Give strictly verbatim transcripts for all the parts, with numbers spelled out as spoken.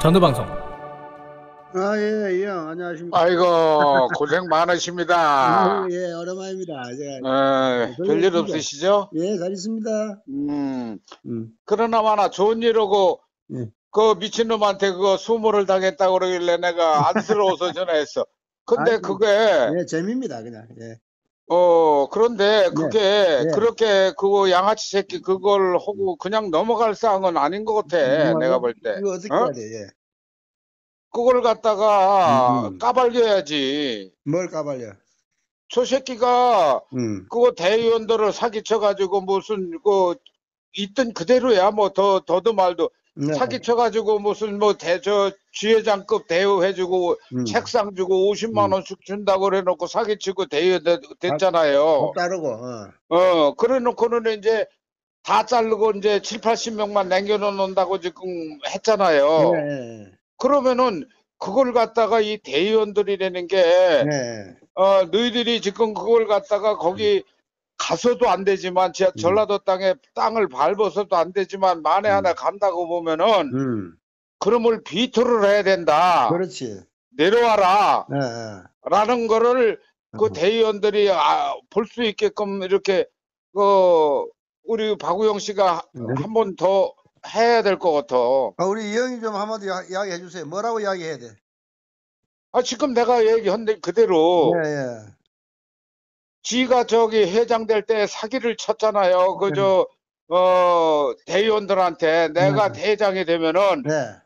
전두방송. 아, 예, 예, 안녕하십니까. 아이고, 고생 많으십니다. 예, 예, 오랜만입니다. 제가, 어, 예, 별일 별일 없으시죠? 예, 잘 있습니다. 음, 음, 그러나 마나 좋은 일하고, 예. 그 미친놈한테 그거 수모를 당했다고 그러길래 내가 안쓰러워서 전화했어. 근데 아니, 그게, 예, 재미입니다, 그냥. 예, 어, 그런데 예, 그게, 예. 그렇게 그거 양아치 새끼 그걸 하고 그냥 넘어갈 사항은 아닌 것 같아. 뭐, 내가 이거, 볼 때. 이거 어떻게 어? 해야 돼, 예. 그걸 갖다가 음, 까발려야지. 뭘 까발려. 저 새끼가 음, 그거 대의원들을 사기쳐가지고 무슨 그 있던 그대로야 뭐 더 더도 말도 네, 사기쳐가지고 무슨 뭐 대 저 지회장급 대우해주고 음, 책상 주고 오십만 음. 원씩 준다고 그래놓고 사기치고 대의 밥, 됐잖아요. 밥 따르고, 어. 어 그래놓고는 이제 다 자르고 이제 칠, 팔십 명만 남겨놓는다고 지금 예, 했잖아요. 예, 그러면은 그걸 갖다가 이 대의원들이라는 게 예, 예. 어, 너희들이 지금 그걸 갖다가 음, 거기 가서도 안 되지만, 저 음, 전라도 땅에 땅을 밟아서도 안 되지만, 만에 하나 음, 간다고 보면은, 음. 그럼을 비토를 해야 된다. 그렇지. 내려와라. 예, 예. 라는 거를 그 어. 대의원들이 아, 볼 수 있게끔 이렇게, 그, 우리 박우영 씨가 한 번 더 해야 될 것 같아. 아, 우리 이 형이 좀 한마디 이야- 이야기해 주세요. 뭐라고 이야기해야 돼? 아, 지금 내가 얘기한 데 그대로, 예, 예. 지가 저기 회장 될 때 사기를 쳤잖아요. 네, 그저 어 대의원들한테 내가 네, 대장이 되면은 네.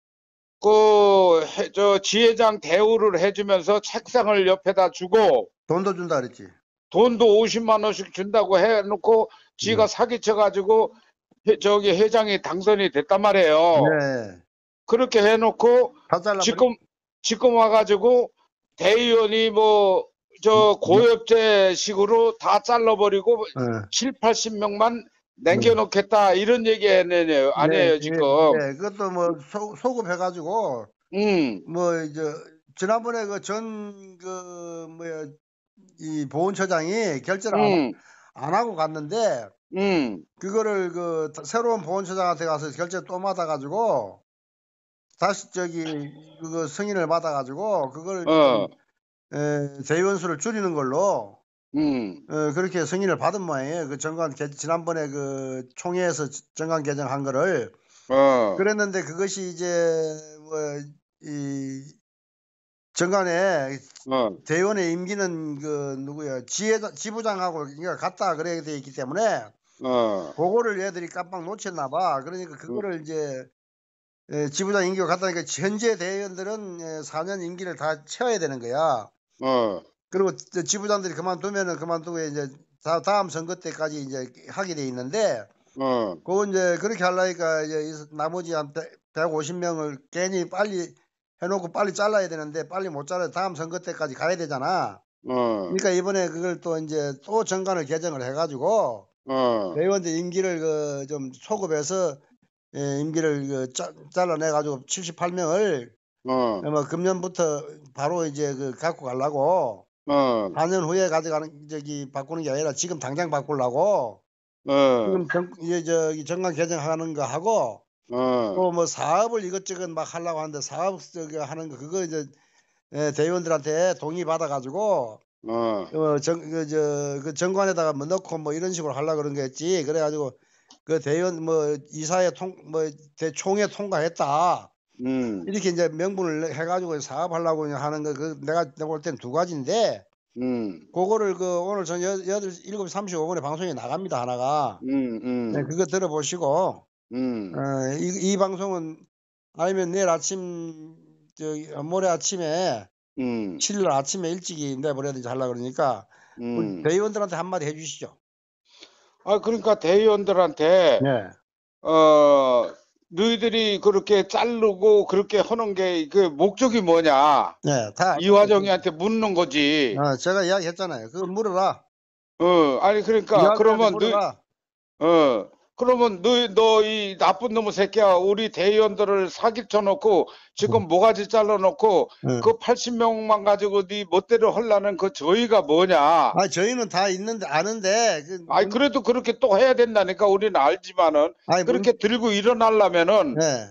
그 저 지회장 대우를 해주면서 책상을 옆에다 주고 돈도 준다 그랬지. 돈도 오십만 원씩 준다고 해놓고 네. 지가 사기쳐가지고 회- 저기 회장이 당선이 됐단 말이에요. 네. 그렇게 해놓고 다 잘라버리. 지금 지금 와가지고 대의원이 뭐 저 고엽제식으로 다 잘라버리고 네. 칠, 팔십 명만 남겨놓겠다 이런 얘기 아니에요, 아니에요 네, 지금. 네. 그것도 뭐 소, 소급해가지고 음, 뭐 이제 지난번에 그 전 그 뭐야 이 보훈처장이 결재를 안, 음, 안 하고 갔는데 음, 그거를 그 새로운 보훈처장한테 가서 결재 또 받아가지고 다시 저기 그거 승인을 받아가지고 그걸 어, 좀 에, 대의원수를 줄이는 걸로 음, 어, 그렇게 승인을 받은 모양이에요. 그 정관 개, 지난번에 그 총회에서 정관 개정한 거를 어, 그랬는데 그것이 이제 뭐 이 정관에 어, 대의원의 임기는 그 누구야 지회 지부장하고 그러니까 같다 그래 돼 있기 때문에 어, 그거를 얘들이 깜빡 놓쳤나 봐. 그러니까 그거를 이제 에, 지부장 임기가 같다니까 현재 대의원들은 사 년 임기를 다 채워야 되는 거야. 어, 그리고 저 지부장들이 그만두면은 그만두고 이제 다, 다음 선거 때까지 이제 하게 돼 있는데 어, 그거 이제 그렇게 하려니까 이제 이 나머지 한 백오십 명을 괜히 빨리 해놓고 빨리 잘라야 되는데 빨리 못 잘라 다음 선거 때까지 가야 되잖아. 어, 그러니까 이번에 그걸 또 이제 또 정관을 개정을 해가지고 어, 대의원들 임기를 그 좀 소급해서 예, 임기를 그 짜, 잘라내가지고 칠십팔 명을 어, 뭐 금년부터 바로 이제 그 갖고 가려고 어, 사 년 후에 가져가는 저기 바꾸는 게 아니라 지금 당장 바꾸려고 어, 지금 정, 이제 저기 정관 개정하는 거 하고 어, 또 뭐 사업을 이것저것 막 하려고 하는데 사업 저기 하는 거 그거 이제 예, 대의원들한테 동의 받아 가지고 어, 어정그저그 정관에다가 뭐 넣고 뭐 이런 식으로 하려고 그런 거였지. 그래 가지고 그 대의원 뭐 이사회 통 뭐 대총회 통과했다. 음, 이렇게 이제 명분을 해 가지고 사업하려고 하는 거 그 내가 내가 볼 땐 두 가지인데 음, 그거를 그 오늘 전 여덟 일곱 시 삼십오 분에 방송에 나갑니다 하나가. 음, 네, 음, 그거 들어보시고 음, 어, 이, 이 방송은 아니면 내일 아침 저기 모레 아침에 음, 칠 일 아침에 일찍이 내보내든지 하려고 그러니까 우리 음. 대의원들한테 한마디 해주시죠. 아, 그러니까 대의원들한테 네, 어, 너희들이 그렇게 자르고 그렇게 하는 게 그 목적이 뭐냐? 네, 다 이화정이한테 묻는 거지. 어, 제가 이야기했잖아요. 그거 물어라. 어, 아니 그러니까 이화정한테 그러면 물어라. 너, 어, 그러면 너, 너 이 나쁜 놈의 새끼야. 우리 대의원들을 사기쳐 놓고 지금 모가지 잘라 놓고 응. 그 팔십 명만 가지고 네 멋대로 하려는 그 저희가 뭐냐? 아, 저희는 다 있는데 아는데 그, 아니 그래도 그렇게 또 해야 된다니까 우리는 알지만은 아니, 문, 그렇게 들고 일어나려면은 네,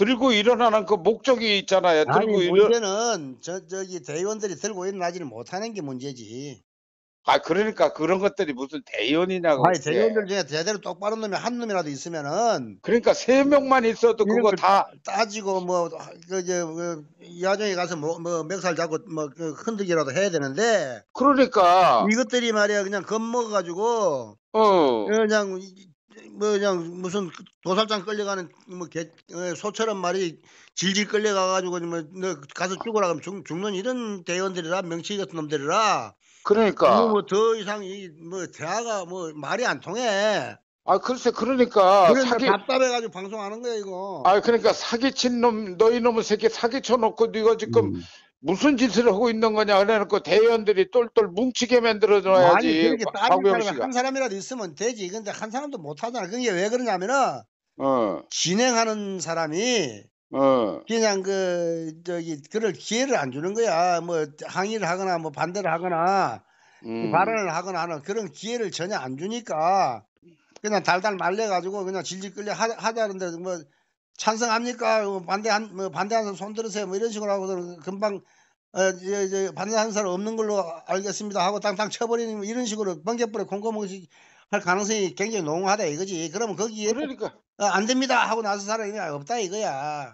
들고 일어나는 그 목적이 있잖아요. 아니 들고 일어 문제는 저 저기 대의원들이 들고 일어나지를 못하는 게 문제지. 아 그러니까 그런 것들이 무슨 대의원이냐고 아니 그게. 대의원들 중에 제대로 똑바른 놈이 한 놈이라도 있으면은 그러니까 세 명만 있어도 이런 그거 걸 다 따, 따지고 뭐 그저 그, 야정에 가서 뭐, 뭐 멱살 잡고 뭐 그 흔들기라도 해야 되는데 그러니까 이것들이 말이야 그냥 겁먹어 가지고 어 그냥 이- 뭐 그냥 무슨 도살장 끌려가는 뭐 개, 어, 소처럼 말이 질질 끌려가 가지고 뭐 너 가서 죽어라 그러면 죽, 죽는 이런 대원들이라 명치 같은 놈들이라 이거 그러니까 뭐 더 이상 이 뭐 대화가 뭐 말이 안 통해. 아 글쎄 그러니까 그래 나 사기 답답해 가지고 방송하는 거야 이거. 아 그러니까 사기친 놈 너희 놈의 새끼 사기쳐 놓고 네가 지금 음. 무슨 짓을 하고 있는 거냐 그래놓고 대의원들이 똘똘 뭉치게 만들어 아니 놔야지 그렇게 따질 박우영 사람이 씨가 한 사람이라도 있으면 되지. 근데 한 사람도 못 하잖아. 그게 왜 그러냐면은 어 진행하는 사람이 어. 그냥 그 저기 그럴 기회를 안 주는 거야. 뭐 항의를 하거나 뭐 반대를 하거나 음. 발언을 하거나 하는 그런 기회를 전혀 안 주니까 그냥 달달 말려 가지고 그냥 질질 끌려 하, 하자는데 뭐 찬성합니까? 뭐 반대한 뭐 반대하는 손 들으세요. 뭐 이런 식으로 하고서 금방 어, 이제, 이제 반대하는 사람 없는 걸로 알겠습니다 하고 땅땅 쳐버리는 뭐 이런 식으로 번개불에 콩고무시 할 가능성이 굉장히 농후하다 이거지. 그러면 거기에 그러니까 어, 안 됩니다 하고 나서 사람이 없다 이거야.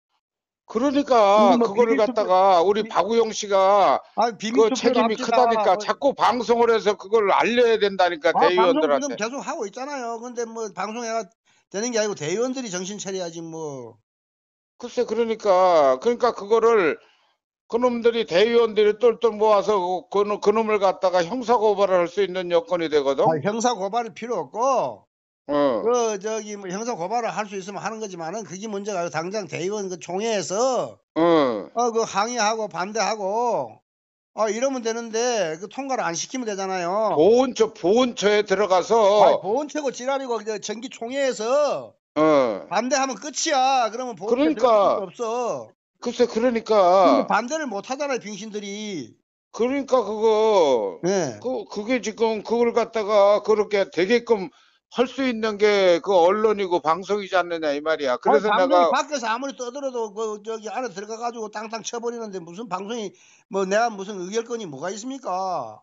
이거 그러니까 뭐 그거를 비밀 투표, 갖다가 우리 비, 박우영 씨가 아 비밀 그 투표를 책임이 합시다. 크다니까 뭐, 자꾸 방송을 해서 그걸 알려야 된다니까 아 방송 지금 대의원들한테. 계속 하고 있잖아요. 근데 뭐 방송해가 되는 게 아니고 대의원들이 정신 차려야지 뭐. 글쎄 그러니까 그러니까 그거를 그놈들이 대의원들이 똘똘 모아서 그, 그, 그놈을 갖다가 형사고발을 할 수 있는 여건이 아, 되거든. 형사 고발이 필요 없고 어, 그 저기 뭐 형사 고발을 할 수 있으면 하는 거지만은 그게 문제가 아니고 당장 대의원 그 총회에서 어. 어 그 항의하고 반대하고 어 이러면 되는데 그 통과를 안 시키면 되잖아요. 보훈처 보훈처에 아니 들어가서 보훈처고 지랄이고 그 정기 총회에서 어. 반대하면 끝이야. 그러면 보훈처 들어갈 필요 그러니까 없어. 글쎄 근데 그러니까 반대를 못 하잖아요, 빙신들이. 그러니까 그거 예. 그 그게 지금 그걸 갖다가 그렇게 되게끔 할 수 있는 게 그 언론이고 방송이지 않느냐 이 말이야. 아니 그래서 방송이 내가 밖에서 아무리 떠들어도 그 저기 안에 들어가 가지고 땅땅 쳐버리는데 무슨 방송이 뭐 내가 무슨 의결권이 뭐가 있습니까?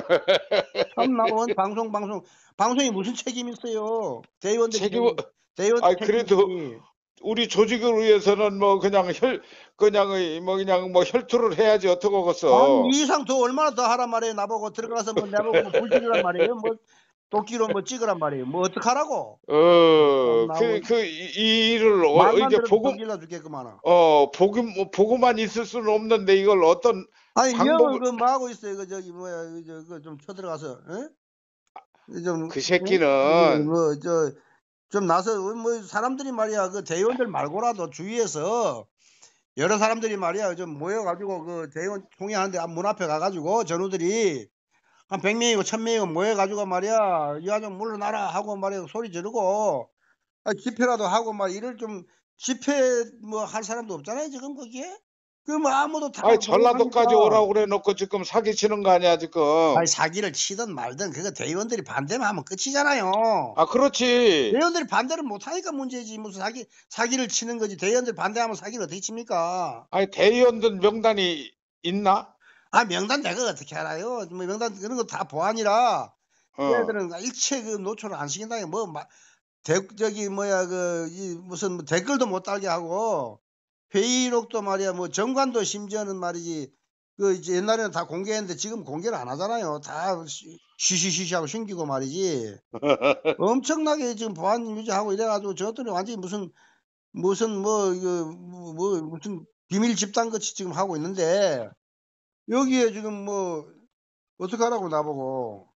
참나 원 방송 방송 방송이 무슨 책임이 있어요? 대의원들이 책임 책임 대의원 아 그래도 책임이지. 우리 조직을 위해서는 뭐 그냥 혈 그냥 뭐 그냥 뭐 혈투를 해야지 아니 어떡하겠어. 이 이상 더 얼마나 더 하란 말이에요. 나보고 들어가서 뭐 내보고 뭐 불지르란 말이에요. 뭐 도끼로 뭐 찍으란 말이에요. 뭐 어떡하라고? 어, 참나 그, 원 그, 이, 이 일을, 어, 말만 이게 들어도 보고, 성질나 죽겠구만. 어, 보고, 뭐, 보고만 있을 수는 없는데 이걸 어떤 아니 이 형은 방법을, 그 뭐 하고 있어요? 그 저기 뭐야 그좀 쳐들어가서 예? 좀 그 예? 새끼는, 뭐저 좀 나서 뭐 사람들이 말이야 그 대의원들 말고라도 주위에서 여러 사람들이 말이야 좀 모여가지고 그 대의원 총회하는데 문 앞에 가가지고 전우들이 한 백 명이고 천 명이고 모여가지고 말이야 이 아좀 물러나라 하고 말이야 소리 지르고 아, 집회라도 하고 막 이럴 좀 집회 뭐 할 사람도 없잖아요 지금 거기에 그 뭐 아무도 다 아니, 모욕하니까 전라도까지 오라고 그래 놓고 지금 사기치는 거 아니야, 지금. 아니 사기를 치든 말든 그거 대의원들이 반대만 하면 끝이잖아요. 아, 그렇지. 대의원들이 반대를 못하니까 문제지 무슨 사기 사기를 치는 거지 대의원들 반대하면 사기를 어떻게 칩니까? 아니, 대의원들 명단이 있나? 아 명단 내가 어떻게 알아요? 뭐 명단 그런 거 다 보안이라 어, 얘들은 일체 그 노출을 안 시킨다니 뭐 마, 대, 저기 뭐야 그 이 무슨 뭐 댓글도 못 달게 하고 회의록도 말이야 뭐 정관도 심지어는 말이지 그 이제 옛날에는 다 공개했는데 지금 공개를 안 하잖아요. 다 쉬- 쉬쉬쉬쉬하고 숨기고 말이지. 엄청나게 지금 보안 유지하고 이래가지고 저것들이 완전히 무슨 무슨 뭐 이거 뭐, 뭐 무슨 비밀 집단 같이 지금 하고 있는데 여기에 지금 뭐 어떡하라고 나보고.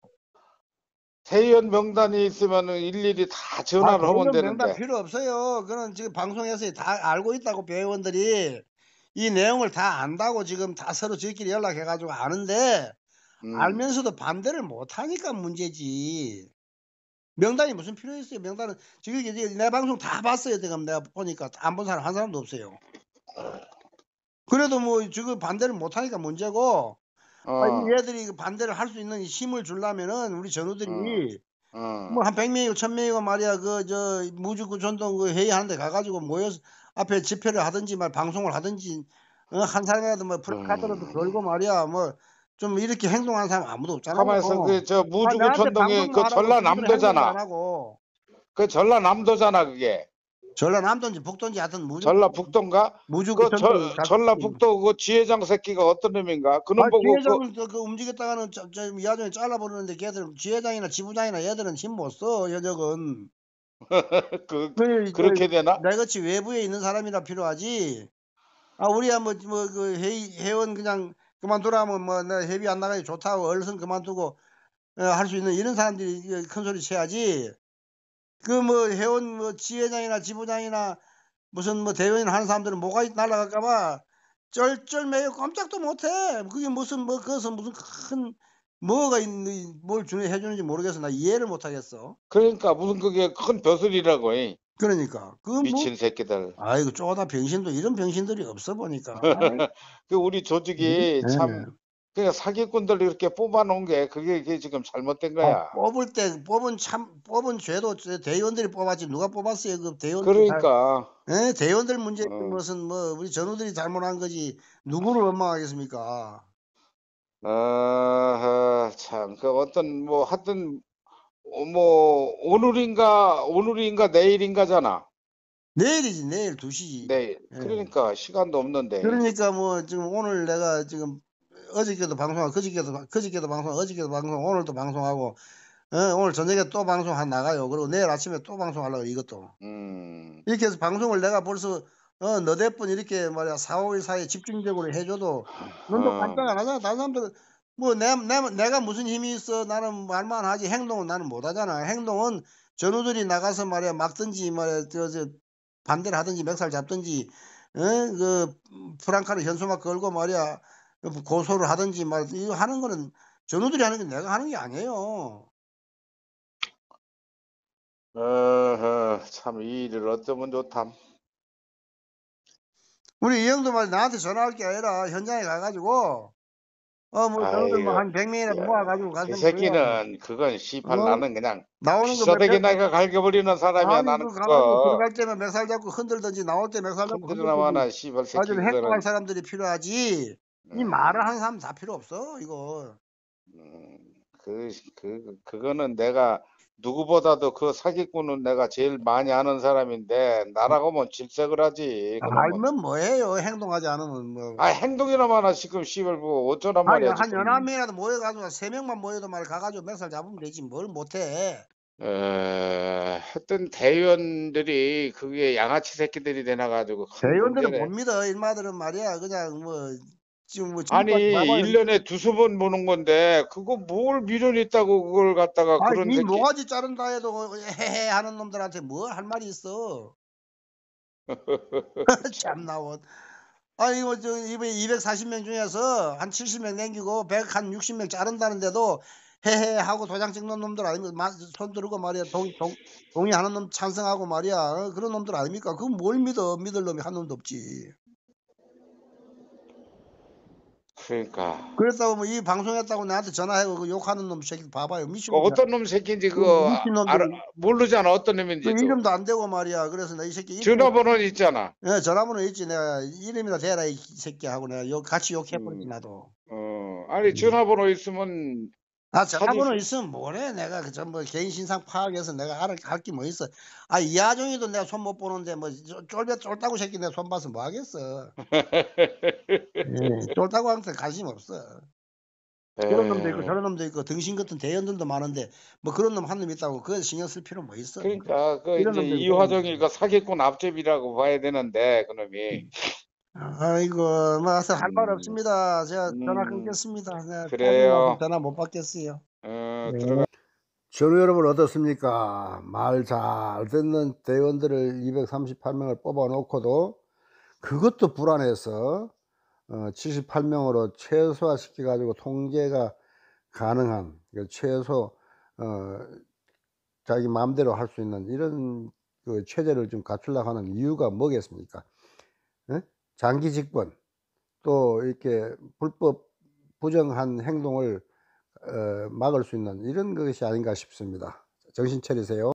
대의원 명단이 있으면은 일일이 다 아 전화를 하면 대의원 명단 되는데. 필요 없어요. 그는 지금 방송에서 다 알고 있다고 배의원들이 이 내용을 다 안다고 지금 다 서로 저희끼리 연락해 가지고 아는데 음, 알면서도 반대를 못 하니까 문제지. 명단이 무슨 필요 있어요? 명단은 지금 이제 내 방송 다 봤어요. 지금 내가 보니까 안 본 사람 한 사람도 없어요. 그래도 뭐 지금 반대를 못 하니까 문제고 아, 이 어, 얘들이 그 반대를 할 수 있는 힘을 주려면은 우리 어, 전우들이 어. 뭐 한 백 명이고 천 명이고 말이야 그 저 무주구 전동 그 회의하는데 가가지고 모여서 앞에 집회를 하든지 말 방송을 하든지 어 한 사람이라도 뭐 플래카드라도 음. 걸고 말이야 뭐 좀 이렇게 행동하는 사람 아무도 없잖아요. 가만 있어. 그 저 아 무주구 내한테 천동이 방송을 그 하라고 지들은 행동도 안 전라남도잖아. 하고. 그 전라남도잖아 그게. 전라남도인지 북도인지 하여튼 무조건 전라북도인가? 그 저 무주구천도 같이. 전라북도 그 지회장 새끼가 어떤 놈인가? 아 그놈 보고 그 지회장은 그, 그 움직였다가는 저, 저 야전에 잘라버리는데 걔들 지회장이나 지부장이나 얘들은 힘 못 써. 현역은. 그 그, 그, 그렇게 되나? 내같이 외부에 있는 사람이라 필요하지. 아 우리야 뭐 뭐 그 회원 그냥 그만두라면 뭐 나 회비 안 나가니 좋다고 얼른 그만두고 어, 할 수 있는 이런 사람들이 큰 소리 쳐야지. 그 뭐 회원 뭐 지회장이나 지부장이나 무슨 뭐 대회원 하는 사람들은 뭐가 날아갈까 봐 쩔쩔매요 꼼짝도 못해. 그게 무슨 뭐 그것은 무슨 큰 뭐가 있는 뭘 주는 해주는지 모르겠어. 나 이해를 못 하겠어. 그러니까 무슨 그게 큰 벼슬이라고 이. 그러니까 그 뭐 미친 새끼들. 아이고 쪼다 병신도 이런 병신들이 없어 보니까. 아이, 그 우리 음? 조직이 참 예. 그냥 사기꾼들 이렇게 뽑아 놓은 게 그게, 그게 지금 잘못된 아, 거야. 뽑을 때 뽑은 참 뽑은 죄도 저 대의원들이 뽑았지 누가 뽑았어요? 그 대의원들이 다 그러니까 예? 대의원들 문제지 어, 무슨 뭐 우리 전우들이 잘못한 거지 누구를 원망하겠습니까? 아, 참, 그 어떤 뭐 하여튼 어, 뭐 오늘인가 오늘인가 내일인가잖아. 내일이지 내일 두 시지. 내일. 예. 그러니까 시간도 없는데. 그러니까 뭐 지금 오늘 내가 지금 어저께도 방송하고 그저께도 그저께도 방송 어저께도 방송 오늘도 방송하고 어, 오늘 저녁에 또 방송 한 나가요. 그리고 내일 아침에 또 방송하려고 이것도. 음, 이렇게 해서 방송을 내가 벌써 어, 너댓 분 이렇게 말이야 사, 오 일 사이에 집중적으로 해줘도 넌도 깜짝 어, 안 하잖아. 다른 사람들은 뭐 내, 내, 내가 무슨 힘이 있어 나는 말만 하지 행동은 나는 못 하잖아. 행동은 전우들이 나가서 말이야 막든지 말이야 저, 저 반대를 하든지 멱살 잡든지 어? 그 프랑카를 현수막 걸고 말이야 고소를 하든지 말 이거 하는 거는 전우들이 하는 게 내가 하는 게 아니에요. 어허, 참 이 일을 어쩌면 좋담. 우리 이 형도 말 나한테 전화할 게 아니라 현장에 가가지고 어 뭐 전우들 뭐 아이고, 한 백 명이라도 야, 모아가지고 그 가서 뭐야 새끼는 그건 씨발 어 나는 그냥 나오는 거뭐 피싸대기 내가 갈겨버리는 사람이야 아니 나는 그 가가지고 그거. 들어갈 때면 멱살 잡고 흔들든지 나올 때 멱살 잡고 흔들든지 흔들어나마나 씨발 새끼 아주 행동할 그거는. 사람들이 필요하지 이 말을 음, 하는 사람 다 필요 없어 이거. 음, 그, 그, 그거는 내가 누구보다도 그 사기꾼은 내가 제일 많이 아는 사람인데 나라고 뭐 질색을 하지 그놈은. 알면 뭐해요 행동하지 않으면 뭐. 아 행동이나마나 지금 씨발 뭐 어쩌란 한, 말이야 한 열한 지금. 명이라도 모여가지고 세 명만 모여도 말 가가지고 멱살 잡으면 되지 뭘 못해. 에, 하여튼 대의원들이 그게 양아치 새끼들이 되나가지고 큰 대의원들은 못 문제네. 믿어 일마들은 말이야 그냥 뭐 지금 뭐 아니 지금까지 봐봐요. 일 년에 두세 번 보는 건데 그거 뭘 미련 있다고 그걸 갖다가 아, 그런 이 새끼. 모가지 자른다 해도 헤헤 하는 놈들한테 뭘 할 말이 있어. 참나 원. 아니 뭐 저 이번에 이백사십 명 중에서 한 칠십 명 남기고 백 한 육십 명 자른다는데도 헤헤 하고 도장 찍는 놈들 아닙니까? 마- 손 들고 말이야 동, 동, 동의하는 놈 찬성하고 말이야 어, 그런 놈들 아닙니까? 그건 뭘 믿어 믿을 놈이 한 놈도 없지. 그러니까 그랬다고 뭐 이 방송했다고 나한테 전화하고 그 욕하는 놈 새끼 봐봐요 그 미친놈이야. 어떤 놈 새끼인지 그 그거 아- 알아 미친놈들이 모르잖아 어떤 그 놈인지도. 이름도 안 되고 말이야. 그래서 나 이 새끼 이름 전화번호는 있잖아. 예, 전화번호 있지. 내가 이름이나 대라 이 새끼 하고 내가 욕 같이 욕해버리지 음, 나도. 어, 아니 음. 전화번호 있으면 아 사진 전화번호 있으면 뭐래 내가 그 전부 개인 신상 파악해서 내가 알을 할게 뭐 있어. 아 이하정이도 내가 손 못 보는데 뭐 쫄- 쫄배 쫄다고 새끼 내가 손 봐서 뭐 하겠어. 예, 쫄다고 한테 관심 없어. 그런 놈도 있고 에, 저런 놈도 있고 등신 같은 대연들도 많은데 뭐 그런 놈 한 놈 있다고 그거 신경 쓸 필요 뭐 있어. 그러니까 그 이런 이제 놈들이 이화정이 그 사기꾼 앞잡이라고 봐야 되는데 그놈이. 아이고, 뭐, 할 말 음, 없습니다. 제가 전화 음, 끊겠습니다. 네, 짜증 나서 그래요. 전화 못 받겠어요. 어, 네. 들어가. 전우 여러분 어떻습니까? 말 잘 듣는 대원들을 이백삼십팔 명을 뽑아 놓고도 그것도 불안해서 어, 칠십팔 명으로 최소화 시켜 가지고 통제가 가능한 그 최소 어, 자기 마음대로 할 수 있는 이런 그 체제를 좀 갖추려고 하는 이유가 뭐겠습니까? 예? 장기 집권 또 이렇게 불법 부정한 행동을 어, 막을 수 있는 이런 것이 아닌가 싶습니다. 정신 차리세요.